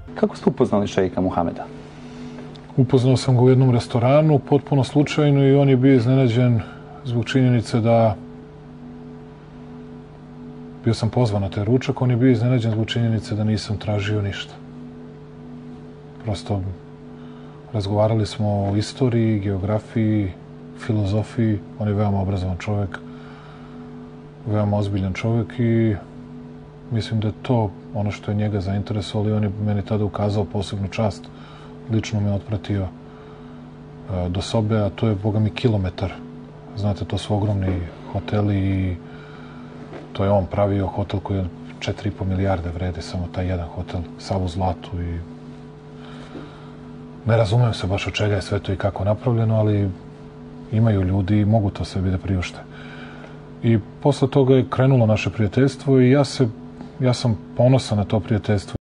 Kako ste upoznali šeika Muhameda? Upoznao sam ga u jednom restoranu, potpuno slučajno, i on je bio iznenađen zbog činjenice da bio sam pozvan na taj ručak, on je bio iznenađen zbog činjenice da nisam tražio ništa. Prosto razgovarali smo o istoriji, geografiji, filozofiji. On je veoma obrazovan čovjek, veoma ozbiljan čovjek i mislim da je to ono što je njega zainteresovalo i on je meni tada ukazao posebnu čast. Lično me otpratio do sobe, a to je, boga mi, kilometar. Znate, to su ogromni hoteli i to je on pravio hotel koji je 4,5 milijarde vredi, samo taj jedan hotel, sav u zlatu i ne razumem se baš od čega je sve to i kako napravljeno, ali imaju ljudi i mogu to sebi da priušte. I posle toga je krenulo naše prijateljstvo i ja sam ponosan na to prijateljstvo